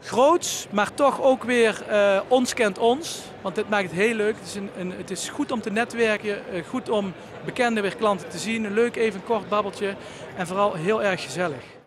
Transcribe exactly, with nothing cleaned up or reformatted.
groots, maar toch ook weer uh, ons kent ons. Want dit maakt het heel leuk. Het is, een, een, het is goed om te netwerken, uh, goed om bekende weer klanten te zien. Een leuk even kort babbeltje en vooral heel erg gezellig.